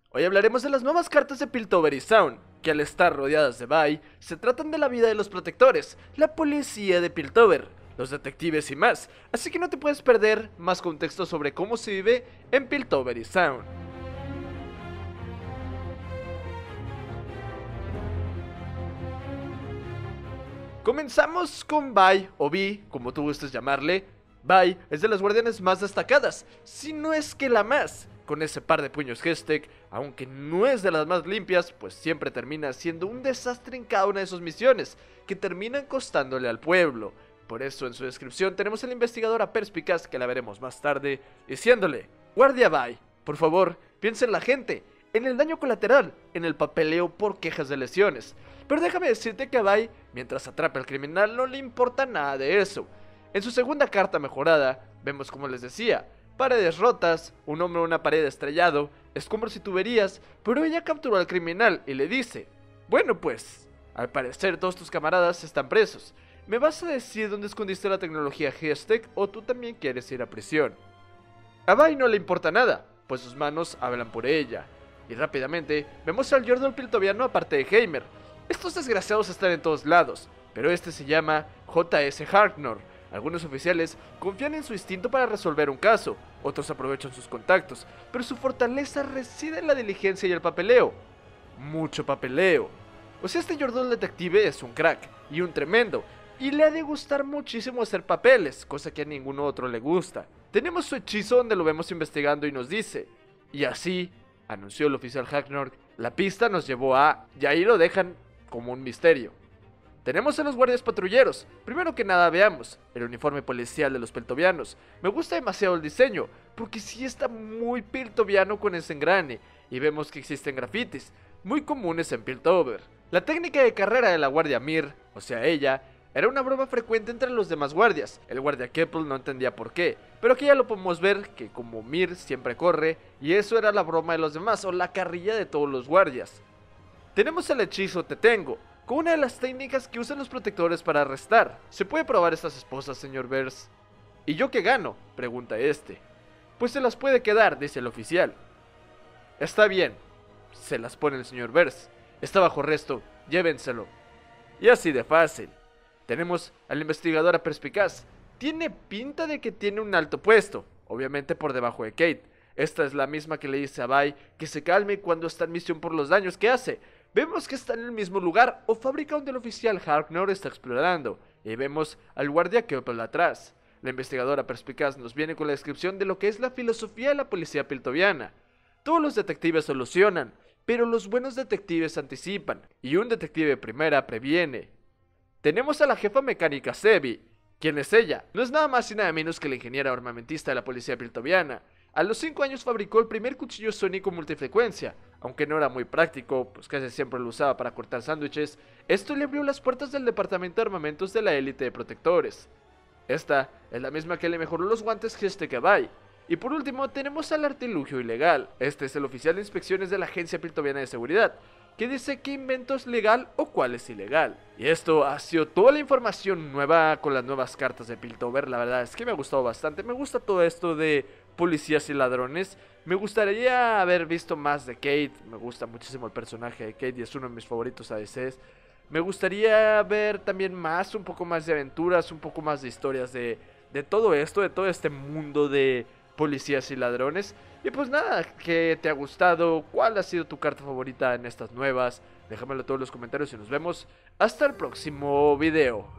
Hoy hablaremos de las nuevas cartas de Piltover y Sound, que al estar rodeadas de Vi, se tratan de la vida de los protectores, la policía de Piltover, los detectives y más, así que no te puedes perder más contexto sobre cómo se vive en Piltover y Sound. Comenzamos con Vi, o Vi, como tú gustes llamarle. Vi es de las guardianes más destacadas, si no es que la más, con ese par de puños Hextech, aunque no es de las más limpias, pues siempre termina siendo un desastre en cada una de sus misiones, que terminan costándole al pueblo. Por eso en su descripción tenemos a la investigadora perspicaz, que la veremos más tarde, diciéndole: Guardia Vi, por favor, piensa en la gente, en el daño colateral, en el papeleo por quejas de lesiones. Pero déjame decirte que a Vi, mientras atrapa al criminal, no le importa nada de eso. En su segunda carta mejorada, vemos, como les decía, paredes rotas, un hombre en una pared estrellado, escombros y tuberías, pero ella capturó al criminal y le dice: bueno pues, al parecer todos tus camaradas están presos. ¿Me vas a decir dónde escondiste la tecnología Hextech o tú también quieres ir a prisión? A Vi no le importa nada, pues sus manos hablan por ella. Y rápidamente vemos al Jordan Piltoviano aparte de Heimer. Estos desgraciados están en todos lados, pero este se llama J.S. Harknor. Algunos oficiales confían en su instinto para resolver un caso, otros aprovechan sus contactos, pero su fortaleza reside en la diligencia y el papeleo. Mucho papeleo. O sea, este Jordan detective es un crack, y un tremendo, y le ha de gustar muchísimo hacer papeles, cosa que a ningún otro le gusta. Tenemos su hechizo donde lo vemos investigando y nos dice: y así, anunció el oficial Hacknor, la pista nos llevó a... y ahí lo dejan como un misterio. Tenemos a los guardias patrulleros. Primero que nada veamos el uniforme policial de los piltovianos. Me gusta demasiado el diseño, porque sí está muy piltoviano con ese engrane, y vemos que existen grafitis, muy comunes en Piltover. La técnica de carrera de la guardia Mir, o sea ella, era una broma frecuente entre los demás guardias. El guardia Keppel no entendía por qué, pero aquí ya lo podemos ver que como Mir siempre corre, y eso era la broma de los demás, o la carrilla de todos los guardias. Tenemos el hechizo Te Tengo, con una de las técnicas que usan los protectores para arrestar. ¿Se puede probar estas esposas, señor Vers? ¿Y yo qué gano?, pregunta este. Pues se las puede quedar, dice el oficial. Está bien, se las pone el señor Vers. Está bajo arresto, llévenselo. Y así de fácil. Tenemos a la investigadora perspicaz. Tiene pinta de que tiene un alto puesto, obviamente por debajo de Kate. Esta es la misma que le dice a Vi que se calme cuando está en misión por los daños que hace. Vemos que está en el mismo lugar o fábrica donde el oficial Harknor está explorando, y vemos al guardia Keppel atrás. La investigadora perspicaz nos viene con la descripción de lo que es la filosofía de la policía piltoviana. Todos los detectives solucionan, pero los buenos detectives anticipan, y un detective de primera previene. Tenemos a la jefa mecánica Sebi. ¿Quién es ella? No es nada más y nada menos que la ingeniera armamentista de la policía piltoviana. A los 5 años fabricó el primer cuchillo sónico multifrecuencia, aunque no era muy práctico, pues casi siempre lo usaba para cortar sándwiches. Esto le abrió las puertas del departamento de armamentos de la élite de protectores. Esta es la misma que le mejoró los guantes Hextech a Vi. Y por último tenemos al artilugio ilegal. Este es el oficial de inspecciones de la Agencia Piltoviana de Seguridad, que dice qué invento es legal o cuál es ilegal. Y esto ha sido toda la información nueva con las nuevas cartas de Piltover. La verdad es que me ha gustado bastante. Me gusta todo esto de policías y ladrones. Me gustaría haber visto más de Kate. Me gusta muchísimo el personaje de Kate y es uno de mis favoritos ADCs. Me gustaría ver también más, un poco más de aventuras, un poco más de historias de todo esto, de todo este mundo de policías y ladrones. Y pues nada, ¿qué te ha gustado? ¿Cuál ha sido tu carta favorita en estas nuevas? Déjamelo en todos los comentarios y nos vemos hasta el próximo video.